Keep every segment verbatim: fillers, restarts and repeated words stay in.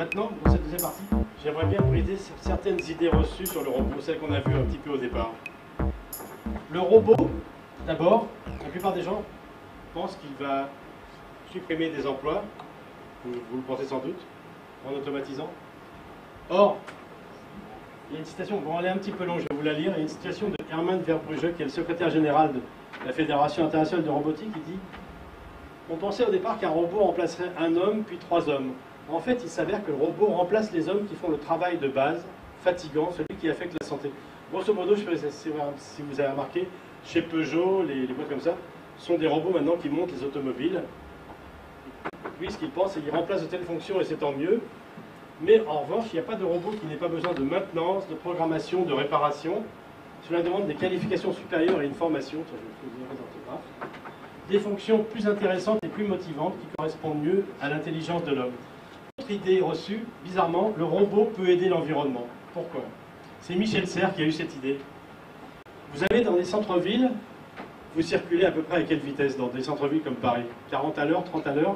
Maintenant, dans cette deuxième partie, j'aimerais bien briser sur certaines idées reçues sur le robot, celles qu'on a vues un petit peu au départ. Le robot, d'abord, la plupart des gens pensent qu'il va supprimer des emplois, vous, vous le pensez sans doute, en automatisant. Or, il y a une citation, bon, elle est un petit peu longue, je vais vous la lire, il y a une citation de Hermann Verbrugge, qui est le secrétaire général de la Fédération internationale de robotique, qui dit « On pensait au départ qu'un robot remplacerait un homme, puis trois hommes. En fait, il s'avère que le robot remplace les hommes qui font le travail de base, fatigant, celui qui affecte la santé. » Grosso modo, je ne sais pas si vous avez remarqué, chez Peugeot, les, les boîtes comme ça, sont des robots maintenant qui montent les automobiles. Lui, ce qu'il pense, c'est qu'il remplace de telles fonctions et c'est tant mieux. Mais en revanche, il n'y a pas de robot qui n'ait pas besoin de maintenance, de programmation, de réparation. Cela demande des qualifications supérieures et une formation, je vais vous dire les orthographes, des fonctions plus intéressantes et plus motivantes qui correspondent mieux à l'intelligence de l'homme. Autre idée reçue, bizarrement, le robot peut aider l'environnement. Pourquoi? C'est Michel Serres qui a eu cette idée. Vous avez dans des centres-villes, vous circulez à peu près à quelle vitesse dans des centres-villes comme Paris? quarante à l'heure, trente à l'heure?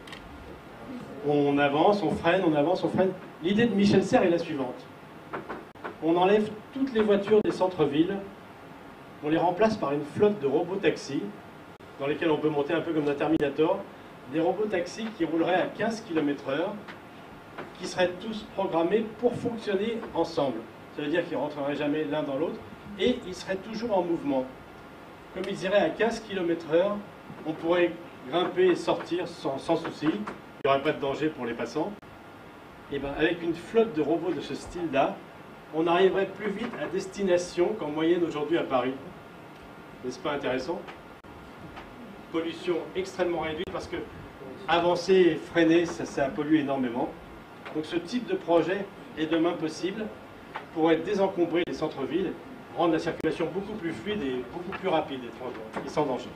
On avance, on freine, on avance, on freine. L'idée de Michel Serres est la suivante. On enlève toutes les voitures des centres-villes, on les remplace par une flotte de robots-taxis, dans lesquels on peut monter un peu comme un Terminator, des robots-taxis qui rouleraient à quinze kilomètres heure, qui seraient tous programmés pour fonctionner ensemble. Ça veut dire qu'ils ne rentreraient jamais l'un dans l'autre, et ils seraient toujours en mouvement. Comme ils iraient à quinze kilomètres heure, on pourrait grimper et sortir sans, sans souci. Il n'y aurait pas de danger pour les passants. Et bien, avec une flotte de robots de ce style-là, on arriverait plus vite à destination qu'en moyenne aujourd'hui à Paris. N'est-ce pas intéressant? Pollution extrêmement réduite parce que avancer et freiner, ça, ça pollue énormément. Donc ce type de projet est demain possible pour être désencombré des centres-villes, rendre la circulation beaucoup plus fluide et beaucoup plus rapide et sans danger.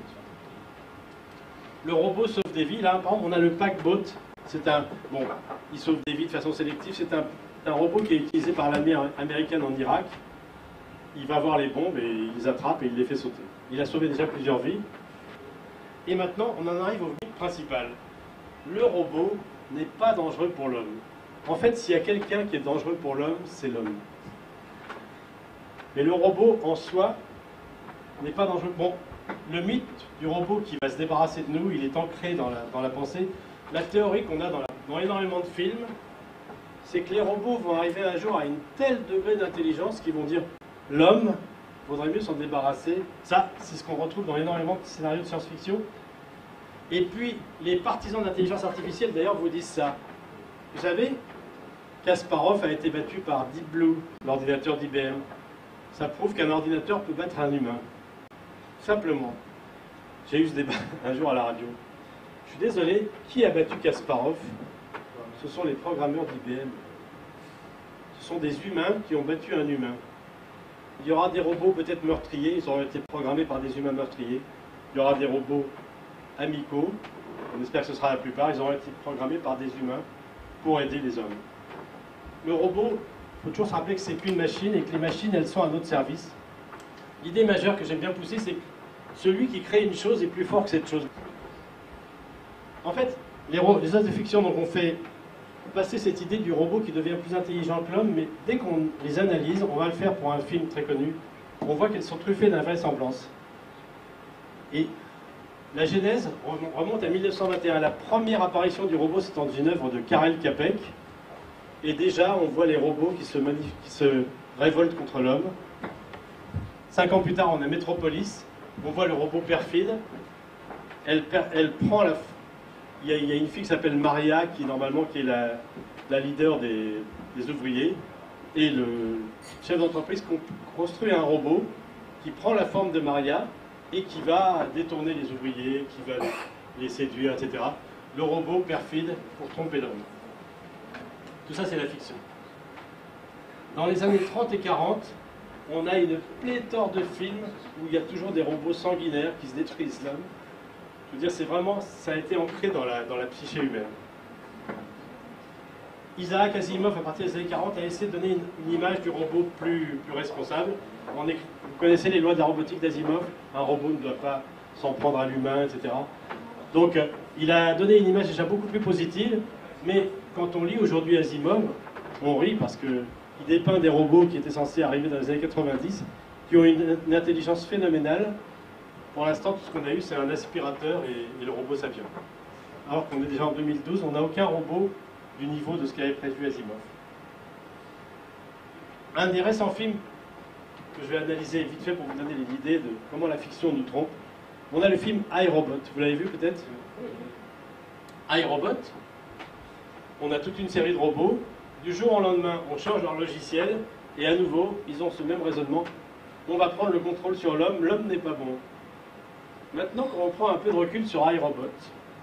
Le robot sauve des vies. Là, par exemple, on a le paquebot. C'est un, bon, il sauve des vies de façon sélective. C'est un, un robot qui est utilisé par l'armée américaine en Irak. Il va voir les bombes et il les attrape et il les fait sauter. Il a sauvé déjà plusieurs vies. Et maintenant, on en arrive au but principal. Le robot n'est pas dangereux pour l'homme. En fait, s'il y a quelqu'un qui est dangereux pour l'homme, c'est l'homme. Mais le robot en soi n'est pas dangereux. Bon, le mythe du robot qui va se débarrasser de nous, il est ancré dans la, dans la pensée. La théorie qu'on a dans, la, dans énormément de films, c'est que les robots vont arriver un jour à une telle degré d'intelligence qu'ils vont dire l'homme, il vaudrait mieux s'en débarrasser. Ça, c'est ce qu'on retrouve dans énormément de scénarios de science-fiction. Et puis, les partisans de l'intelligence artificielle, d'ailleurs, vous disent ça. Vous savez, Kasparov a été battu par Deep Blue, l'ordinateur d'I B M. Ça prouve qu'un ordinateur peut battre un humain. Simplement. J'ai eu ce débat un jour à la radio. Je suis désolé, qui a battu Kasparov? Ce sont les programmeurs d'I B M. Ce sont des humains qui ont battu un humain. Il y aura des robots peut-être meurtriers, ils auront été programmés par des humains meurtriers. Il y aura des robots amicaux, on espère que ce sera la plupart, ils auront été programmés par des humains pour aider les hommes. Le robot, il faut toujours se rappeler que c'est qu'une machine et que les machines, elles sont à notre service. L'idée majeure que j'aime bien pousser, c'est que celui qui crée une chose est plus fort que cette chose. En fait, les, les œuvres de fiction, donc on fait passer cette idée du robot qui devient plus intelligent que l'homme, mais dès qu'on les analyse, on va le faire pour un film très connu, on voit qu'elles sont truffées d'invraisemblances. Et la genèse remonte à mille neuf cent vingt et un. La première apparition du robot, c'est dans une œuvre de Karel Čapek. Et déjà, on voit les robots qui se, qui se révoltent contre l'homme. Cinq ans plus tard, on a Metropolis. On voit le robot perfide. Elle, elle prend la... Il y, a, il y a une fille qui s'appelle Maria, qui normalement qui est la, la leader des, des ouvriers. Et le chef d'entreprise construit un robot qui prend la forme de Maria et qui va détourner les ouvriers, qui va les séduire, et cetera. Le robot perfide pour tromper l'homme. Tout ça, c'est la fiction. Dans les années trente et quarante, on a une pléthore de films où il y a toujours des robots sanguinaires qui se détruisent l'homme. Je veux dire, c'est vraiment, ça a été ancré dans la, dans la psyché humaine. Isaac Asimov, à partir des années quarante, a essayé de donner une, une image du robot plus, plus responsable. On est, vous connaissez les lois de la robotique d'Asimov, un robot ne doit pas s'en prendre à l'humain, et cetera. Donc, euh, il a donné une image déjà beaucoup plus positive, mais quand on lit aujourd'hui Asimov, on rit parce qu'il dépeint des robots qui étaient censés arriver dans les années quatre-vingt-dix, qui ont une, une intelligence phénoménale. Pour l'instant, tout ce qu'on a eu, c'est un aspirateur et, et le robot Sapien. Alors qu'on est déjà en deux mille douze, on n'a aucun robot du niveau de ce qu'avait prévu Asimov. Un des récents films que je vais analyser vite fait pour vous donner l'idée de comment la fiction nous trompe, on a le film iRobot. Vous l'avez vu peut-être? iRobot, on a toute une série de robots. Du jour au lendemain, on change leur logiciel et à nouveau, ils ont ce même raisonnement. On va prendre le contrôle sur l'homme, l'homme n'est pas bon. Maintenant, quand on prend un peu de recul sur iRobot,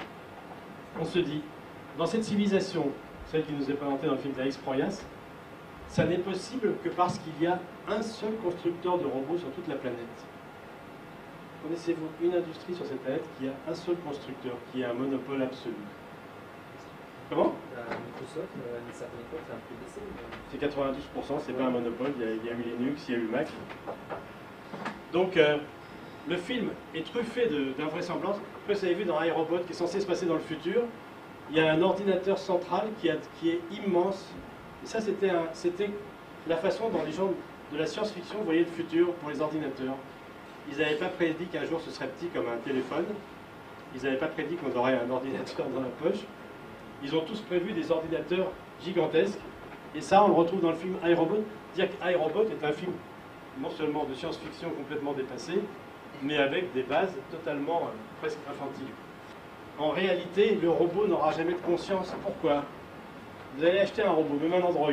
on se dit, dans cette civilisation, celle qui nous est présentée dans le film d'Alex Proyas, ça n'est possible que parce qu'il y a un seul constructeur de robots sur toute la planète. Connaissez-vous une industrie sur cette planète qui a un seul constructeur, qui a un monopole absolu? Comment? Microsoft, à une certaine époque, c'est un peu baissé. C'est quatre-vingt-douze pour cent, c'est pas un monopole, il y, a, il y a eu Linux, il y a eu Mac. Donc, euh, le film est truffé d'invraisemblances. Vous avez vu dans iRobot, qui est censé se passer dans le futur, il y a un ordinateur central qui, a, qui est immense. Et ça, c'était la façon dont les gens de la science-fiction voyaient le futur pour les ordinateurs. Ils n'avaient pas prédit qu'un jour ce serait petit comme un téléphone. Ils n'avaient pas prédit qu'on aurait un ordinateur dans la poche. Ils ont tous prévu des ordinateurs gigantesques. Et ça, on le retrouve dans le film iRobot. Dire qu'iRobot est un film non seulement de science-fiction complètement dépassé, mais avec des bases totalement euh, presque infantiles. En réalité, le robot n'aura jamais de conscience. Pourquoi? Vous allez acheter un robot, même un Android.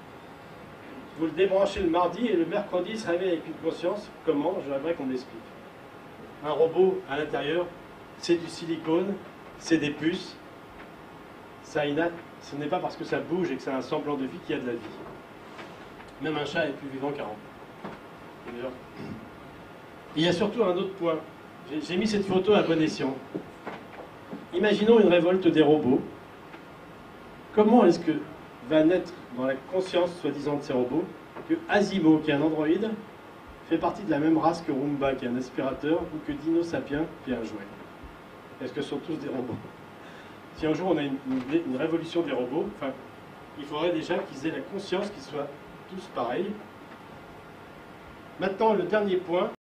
Vous le débranchez le mardi et le mercredi, il se réveille avec une conscience. Comment? J'aimerais qu'on m'explique. Un robot, à l'intérieur, c'est du silicone, c'est des puces. Ça, ce n'est pas parce que ça bouge et que ça a un semblant de vie qu'il y a de la vie. Même un chat est plus vivant qu'un robot. Il y a surtout un autre point. J'ai mis cette photo à bon escient. Imaginons une révolte des robots. Comment est-ce que va naître dans la conscience soi-disant de ces robots que Asimo, qui est un androïde, fait partie de la même race que Roomba, qui est un aspirateur, ou que Dino Sapien, qui est un jouet? Est-ce que ce sont tous des robots? Si un jour on a une, une, une révolution des robots, enfin, il faudrait déjà qu'ils aient la conscience qu'ils soient tous pareils. Maintenant, le dernier point.